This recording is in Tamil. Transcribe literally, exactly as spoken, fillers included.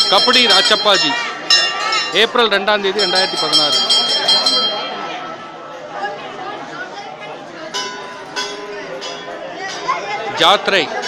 கபடி ராச்சப்பாஜி ஏப்ரல் ரெண்டாம் தேதி ரெண்டாயிரத்தி பதினாறு. ஜாத்ரை